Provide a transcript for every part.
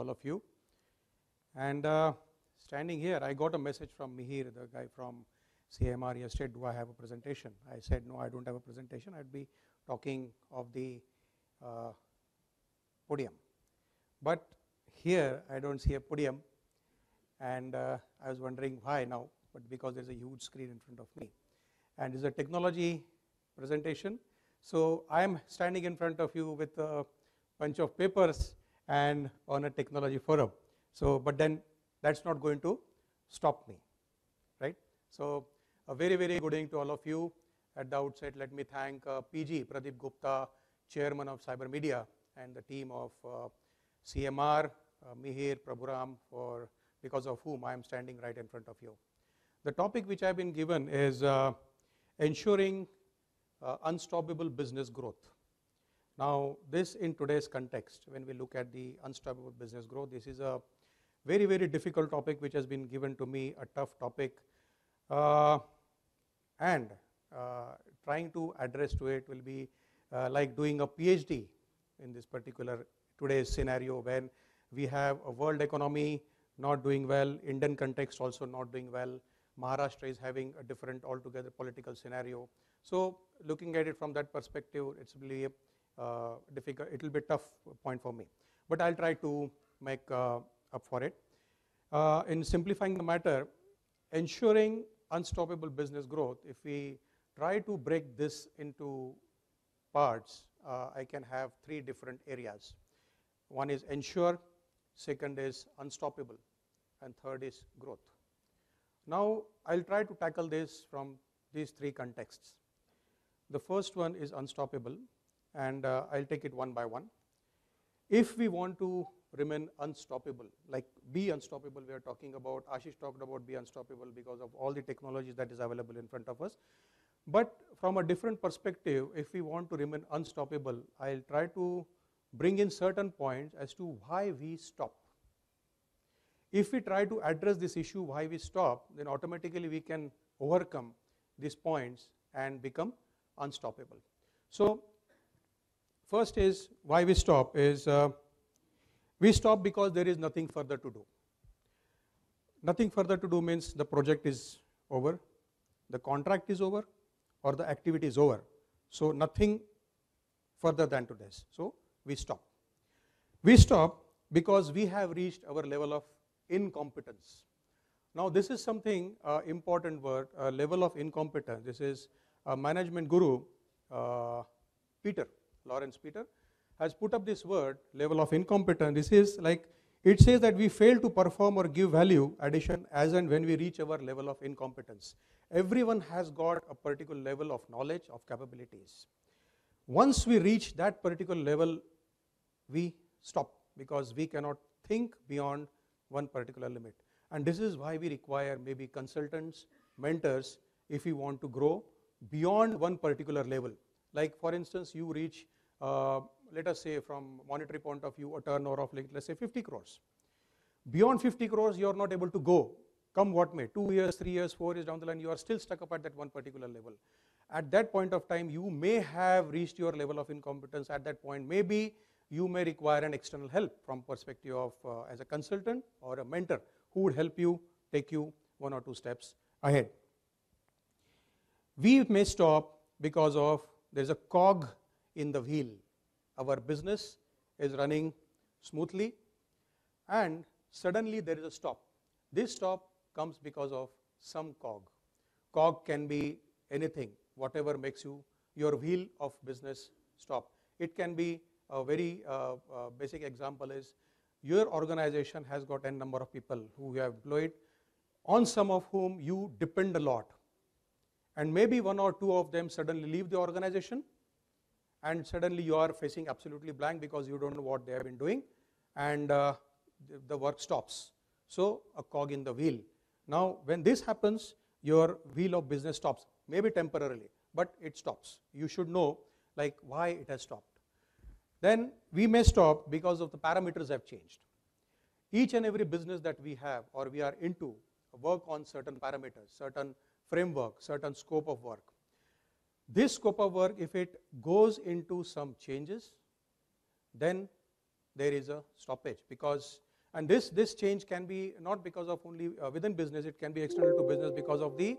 all of you. And standing here, I got a message from Mihir, the guy from CMR yesterday, do I have a presentation? I said, no, I don't have a presentation. I'd be talking of the podium. But here, I don't see a podium. And I was wondering why now, but because there's a huge screen in front of me. And it's a technology presentation. So I'm standing in front of you with a bunch of papers and on a technology forum. So, but then that's not going to stop me, right? So a very, very good evening to all of you. At the outset, let me thank PG, Pradeep Gupta, Chairman of Cyber Media, and the team of CMR, Mihir, Prabhuram, because of whom I am standing right in front of you. The topic which I've been given is ensuring unstoppable business growth. Now, this in today's context, when we look at the unstoppable business growth, this is a very, very difficult topic which has been given to me, a tough topic. And trying to address to it will be like doing a PhD in this particular today's scenario when we have a world economy not doing well, Indian context also not doing well, Maharashtra is having a different altogether political scenario. So looking at it from that perspective, it's really difficult, it will be a tough point for me. But I'll try to make up for it. In simplifying the matter, ensuring unstoppable business growth, if we try to break this into parts, I can have three different areas. One is ensure, second is unstoppable, and third is growth. Now, I'll try to tackle this from these three contexts. The first one is unstoppable, and I'll take it one by one. If we want to remain unstoppable, like be unstoppable, we are talking about, Ashish talked about be unstoppable because of all the technologies that is available in front of us. But from a different perspective, if we want to remain unstoppable, I'll try to bring in certain points as to why we stop. If we try to address this issue, why we stop, then automatically we can overcome these points and become unstoppable. So first is why we stop is we stop because there is nothing further to do. Nothing further to do means the project is over, the contract is over, or the activity is over. So nothing further than to this. So we stop. We stop because we have reached our level of incompetence. Now this is something important word, level of incompetence. This is a management guru, Lawrence Peter, has put up this word, level of incompetence. This is like, it says that we fail to perform or give value addition as and when we reach our level of incompetence. Everyone has got a particular level of knowledge, of capabilities. Once we reach that particular level, we stop because we cannot think beyond one particular limit. And this is why we require maybe consultants, mentors, if we want to grow beyond one particular level. Like for instance, you reach, let us say from monetary point of view, a turnover of like, let's say 50 crores. Beyond 50 crores, you are not able to go, come what may, 2 years, 3 years, 4 years down the line, you are still stuck up at that one particular level. At that point of time, you may have reached your level of incompetence. At that point, maybe you may require an external help from perspective of as a consultant or a mentor who would help you, take you 1 or 2 steps ahead. We may stop because of there's a cog in the wheel. Our business is running smoothly and suddenly there is a stop. This stop comes because of some cog. Cog can be anything, whatever makes your wheel of business stop. It can be a very basic example is your organization has got n number of people who you have employed, on some of whom you depend a lot. And maybe 1 or 2 of them suddenly leave the organization and suddenly you are facing absolutely blank because you don't know what they have been doing and the work stops. So a cog in the wheel. Now when this happens, your wheel of business stops, maybe temporarily, but it stops. You should know like why it has stopped. Then we may stop because of the parameters have changed. Each and every business that we have or we are into work on certain parameters, certain framework, certain scope of work. This scope of work, if it goes into some changes, then there is a stoppage because And this change can be not because of only within business, it can be external to business because of the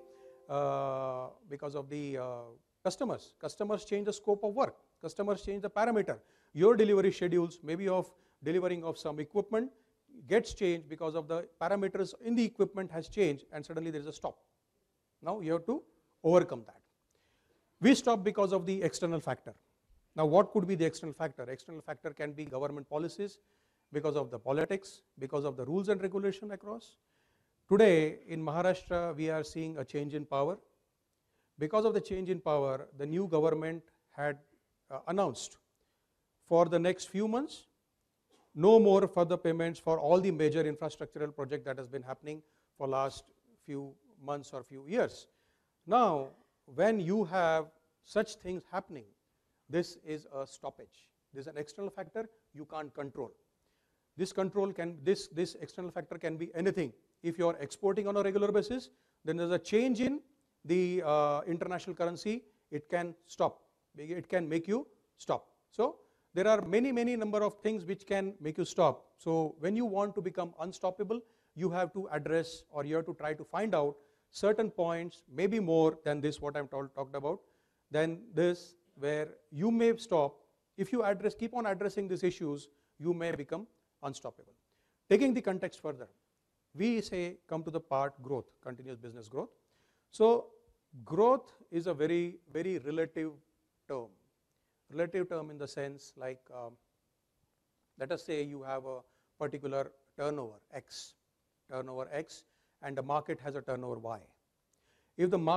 customers. Customers change the scope of work. Customers change the parameter. Your delivery schedules, maybe of delivering of some equipment, gets changed because of the parameters in the equipment has changed, and suddenly there is a stop. Now you have to overcome that. We stop because of the external factor. Now what could be the external factor? External factor can be government policies, because of the politics, because of the rules and regulation across. Today in Maharashtra we are seeing a change in power. Because of the change in power, the new government had announced for the next few months no more further payments for all the major infrastructural project that has been happening for last few months or few years. Now when you have such things happening, this is a stoppage. This is an external factor you can't control. This external factor can be anything. If you are exporting on a regular basis, then there's a change in the international currency, it can stop. It can make you stop. So there are many number of things which can make you stop. So when you want to become unstoppable, you have to address, or you have to try to find out certain points, maybe more than this what I'm talked about, than this, where you may stop. If you keep on addressing these issues, you may become unstoppable. Taking the context further, we say come to the part growth, continuous business growth. So growth is a very relative term. Relative term in the sense like, let us say you have a particular turnover X, and the market has a turnover Y. If the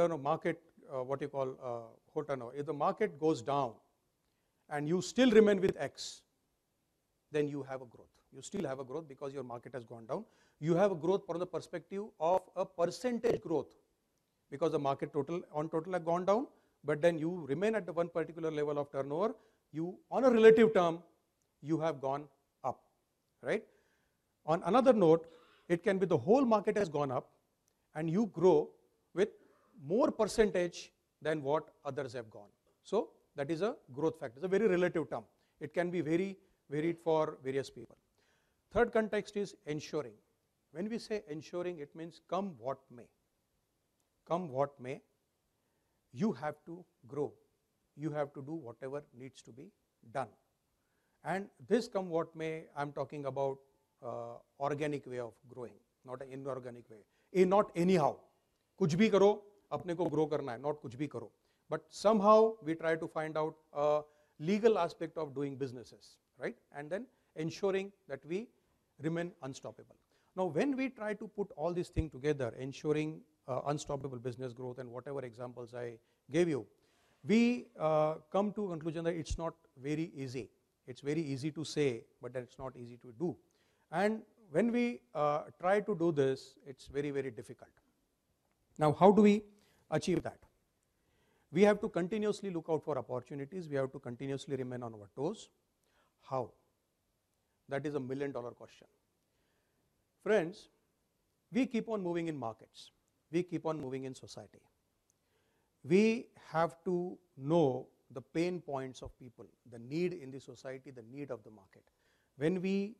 whole turnover, if the market goes down and you still remain with X, then you have a growth. You still have a growth because your market has gone down. You have a growth from the perspective of a percentage growth, because the market total have gone down, but then you remain at the one particular level of turnover. You, on a relative term, you have gone up, right? On another note, it can be the whole market has gone up and you grow with more percentage than what others have gone. So that is a growth factor. It's a very relative term. It can be very varied for various people. Third context is ensuring. When we say ensuring, it means come what may. Come what may, you have to grow. You have to do whatever needs to be done. And this come what may, I'm talking about organic way of growing, not an inorganic way. Not anyhow. Kuch bhi karo, apne ko grow karna hai, not kuch bhi karo. But somehow we try to find out a legal aspect of doing businesses, right? And then ensuring that we remain unstoppable. Now when we try to put all these things together, ensuring unstoppable business growth and whatever examples I gave you, we come to a conclusion that it's not very easy. It's very easy to say, but it's not easy to do. And when we try to do this, it's very difficult. Now how do we achieve that? We have to continuously look out for opportunities. We have to continuously remain on our toes. How? That is a $1 million question. Friends, we keep on moving in markets. We keep on moving in society. We have to know the pain points of people, the need in the society, the need of the market. When we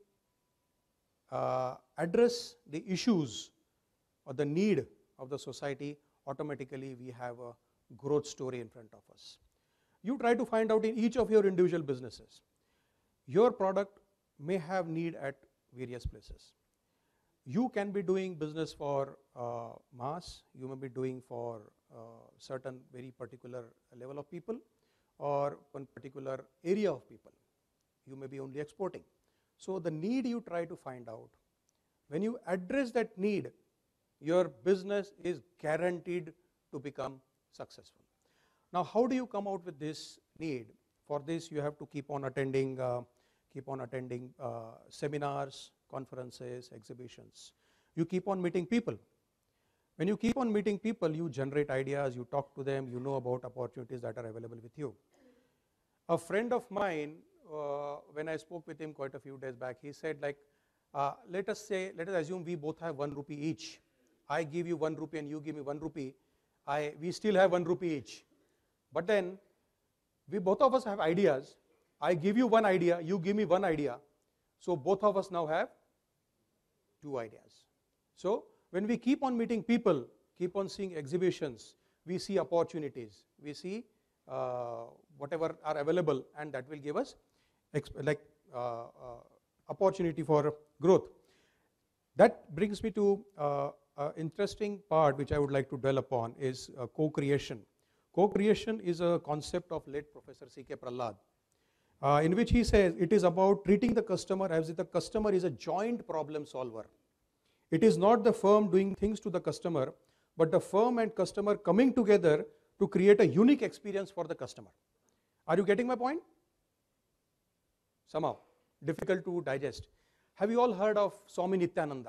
address the issues or the need of the society, automatically we have a growth story in front of us. You try to find out in each of your individual businesses. Your product may have need at various places. You can be doing business for mass, you may be doing for certain very particular level of people or one particular area of people. You may be only exporting. So the need you try to find out, when you address that need, your business is guaranteed to become successful. Now how do you come out with this need? For this you have to keep on attending seminars, conferences, exhibitions. You keep on meeting people. When you keep on meeting people, you generate ideas, you talk to them, you know about opportunities that are available with you. A friend of mine, when I spoke with him quite a few days back, he said like, let us assume we both have 1 rupee each. I give you 1 rupee and you give me 1 rupee. We still have 1 rupee each. But then, we both of us have ideas. I give you one idea, you give me one idea. So both of us now have two ideas. So when we keep on meeting people, keep on seeing exhibitions, we see opportunities, we see whatever are available, and that will give us opportunity for growth. That brings me to interesting part which I would like to dwell upon is co-creation. Co-creation is a concept of late Professor C.K. Prahlad, in which he says it is about treating the customer as if the customer is a joint problem solver. It is not the firm doing things to the customer, but the firm and customer coming together to create a unique experience for the customer. Are you getting my point? Somehow difficult to digest. Have you all heard of Swami Nityananda?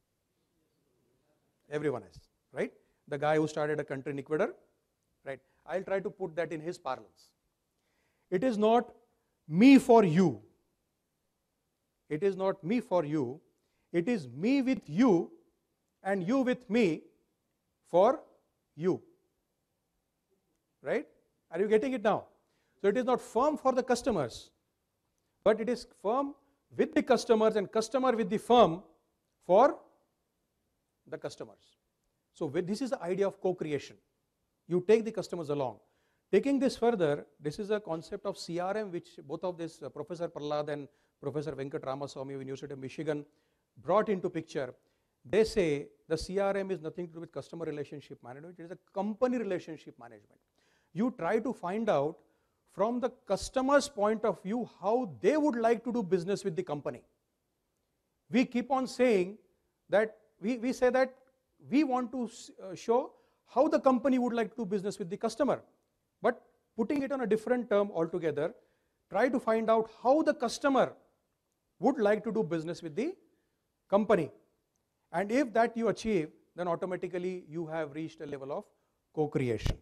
Everyone has, right? The guy who started a country in Ecuador, right? I'll try to put that in his parlance. It is not me for you. It is not me for you. It is me with you and you with me for you. Right? Are you getting it now? So it is not firm for the customers, but it is firm with the customers and customer with the firm for the customers. So this is the idea of co-creation. You take the customers along. Taking this further, this is a concept of CRM which both of this Professor Prahlad and Professor Venkat Ramaswamy of University of Michigan brought into picture. They say the CRM is nothing to do with customer relationship management, it is a company relationship management. You try to find out from the customer's point of view how they would like to do business with the company. We keep on saying that, we say that we want to show how the company would like to do business with the customer. But putting it on a different term altogether, try to find out how the customer would like to do business with the company. And if that you achieve, then automatically you have reached a level of co-creation.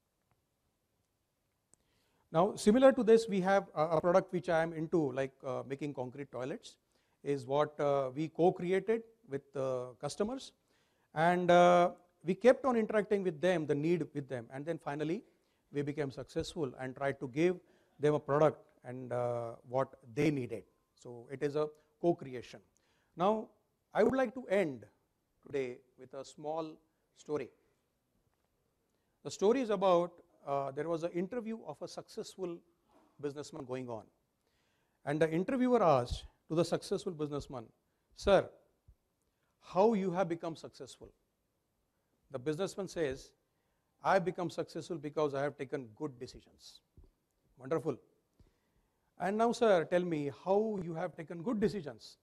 Now, similar to this, we have a product which I am into, like making concrete toilets, is what we co-created with customers. And we kept on interacting with them, the need with them, and then finally we became successful and tried to give them a product and what they needed. So it is a co-creation. Now, I would like to end today with a small story. The story is about there was an interview of a successful businessman going on, and the interviewer asked to the successful businessman, "Sir, how you have become successful?" The businessman says, "I have become successful because I have taken good decisions." Wonderful. "And now, sir, tell me how you have taken good decisions."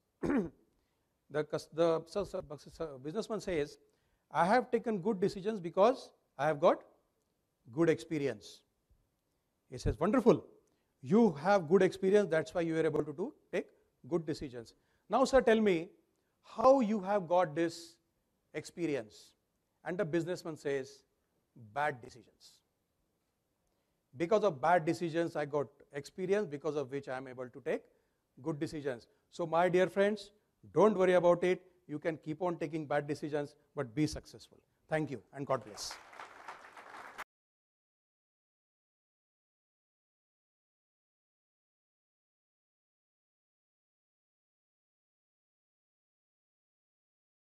The businessman says, "I have taken good decisions because I have got good experience." He says, "Wonderful. You have good experience, that's why you are able to take good decisions. Now, sir, tell me how you have got this experience." And the businessman says, "Bad decisions. Because of bad decisions, I got experience, because of which I am able to take good decisions." So my dear friends, don't worry about it. You can keep on taking bad decisions, but be successful. Thank you and God bless.